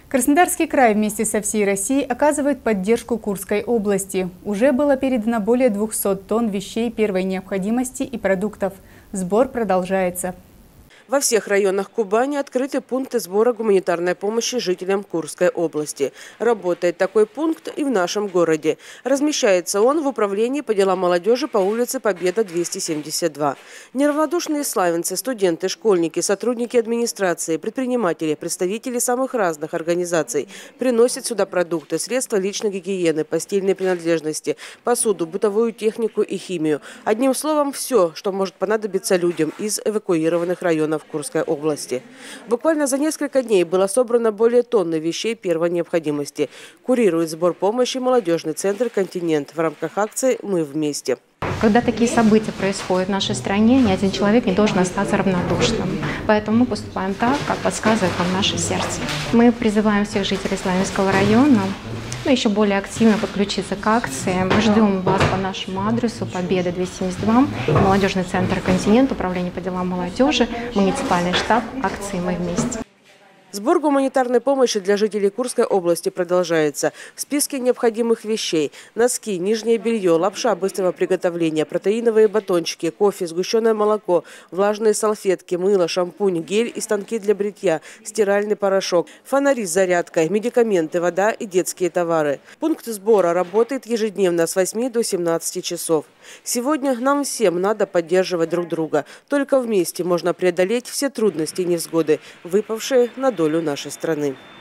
Краснодарский край вместе со всей Россией оказывает поддержку Курской области. Уже было передано более 200 тонн вещей первой необходимости и продуктов. Сбор продолжается. Во всех районах Кубани открыты пункты сбора гуманитарной помощи жителям Курской области. Работает такой пункт и в нашем городе. Размещается он в управлении по делам молодежи по улице Победа, 272. Неравнодушные славянцы, студенты, школьники, сотрудники администрации, предприниматели, представители самых разных организаций приносят сюда продукты, средства личной гигиены, постельные принадлежности, посуду, бытовую технику и химию. Одним словом, все, что может понадобиться людям из эвакуированных районов в Курской области. Буквально за несколько дней было собрано более тонны вещей первой необходимости. Курирует сбор помощи молодежный центр «Континент» в рамках акции «Мы вместе». Когда такие события происходят в нашей стране, ни один человек не должен остаться равнодушным. Поэтому мы поступаем так, как подсказывает нам наше сердце. Мы призываем всех жителей Славянского района еще более активно подключиться к акции. Мы ждем вас по нашему адресу Победа, 272, молодежный центр «Континент», управление по делам молодежи, муниципальный штаб акции «Мы вместе». Сбор гуманитарной помощи для жителей Курской области продолжается. В списке необходимых вещей – носки, нижнее белье, лапша быстрого приготовления, протеиновые батончики, кофе, сгущенное молоко, влажные салфетки, мыло, шампунь, гель и станки для бритья, стиральный порошок, фонари с зарядкой, медикаменты, вода и детские товары. Пункт сбора работает ежедневно с 8 до 17 часов. Сегодня нам всем надо поддерживать друг друга. Только вместе можно преодолеть все трудности и невзгоды, выпавшие на долю нашей страны.